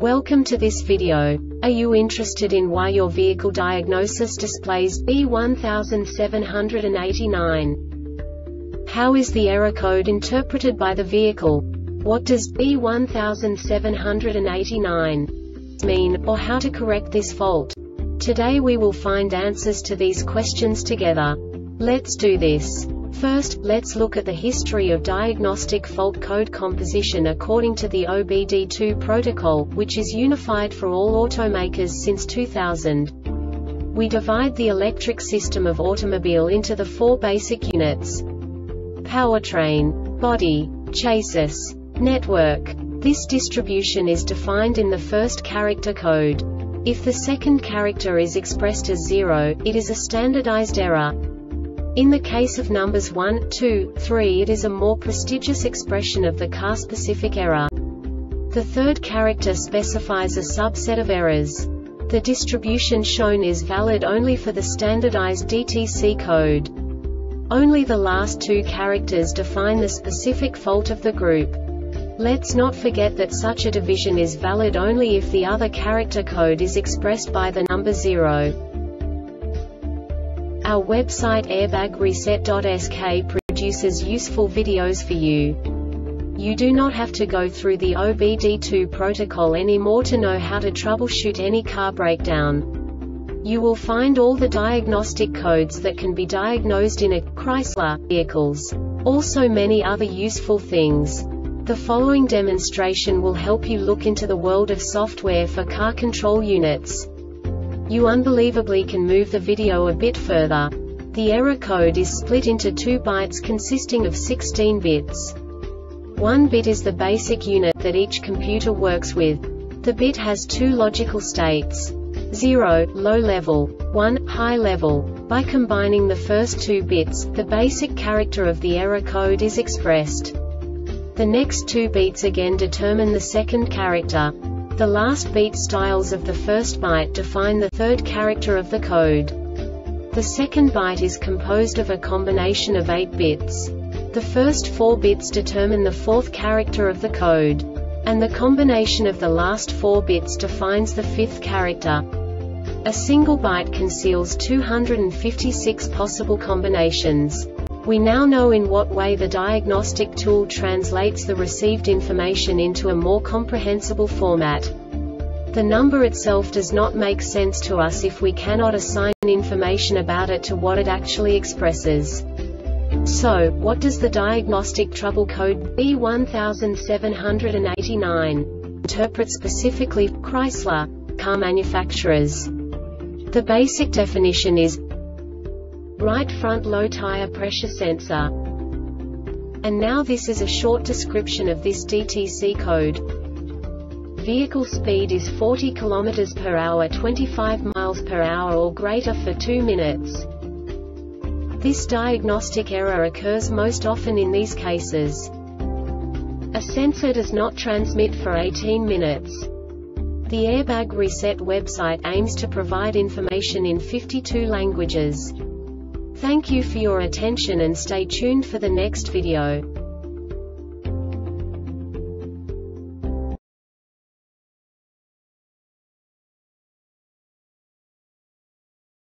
Welcome to this video. Are you interested in why your vehicle diagnosis displays B1789? How is the error code interpreted by the vehicle? What does B1789 mean, or how to correct this fault? Today we will find answers to these questions together. Let's do this. First, let's look at the history of diagnostic fault code composition according to the OBD2 protocol, which is unified for all automakers since 2000. We divide the electric system of automobile into the four basic units: powertrain, body, chassis, network. This distribution is defined in the first character code. If the second character is expressed as 0, it is a standardized error. In the case of numbers 1, 2, 3, it is a more prestigious expression of the car-specific error. The third character specifies a subset of errors. The distribution shown is valid only for the standardized DTC code. Only the last two characters define the specific fault of the group. Let's not forget that such a division is valid only if the other character code is expressed by the number 0. Our website airbagreset.sk produces useful videos for you. You do not have to go through the OBD2 protocol anymore to know how to troubleshoot any car breakdown. You will find all the diagnostic codes that can be diagnosed in a Chrysler vehicles. Also many other useful things. The following demonstration will help you look into the world of software for car control units. You unbelievably can move the video a bit further. The error code is split into 2 bytes consisting of 16 bits. 1 bit is the basic unit that each computer works with. The bit has 2 logical states: 0, low level, 1, high level. By combining the first 2 bits, the basic character of the error code is expressed. The next 2 beats again determine the second character. The last beat styles of the first byte define the third character of the code. The second byte is composed of a combination of 8 bits. The first 4 bits determine the fourth character of the code. And the combination of the last 4 bits defines the fifth character. A single byte conceals 256 possible combinations. We now know in what way the diagnostic tool translates the received information into a more comprehensible format. The number itself does not make sense to us if we cannot assign information about it to what it actually expresses. So, what does the diagnostic trouble code B1789 interpret specifically for Chrysler car manufacturers? The basic definition is right front low tire pressure sensor. And now this is a short description of this DTC code. Vehicle speed is 40 km per hour, 25 miles per hour or greater for 2 minutes. This diagnostic error occurs most often in these cases: a sensor does not transmit for 18 minutes. The Airbag Reset website aims to provide information in 52 languages. Thank you for your attention and stay tuned for the next video.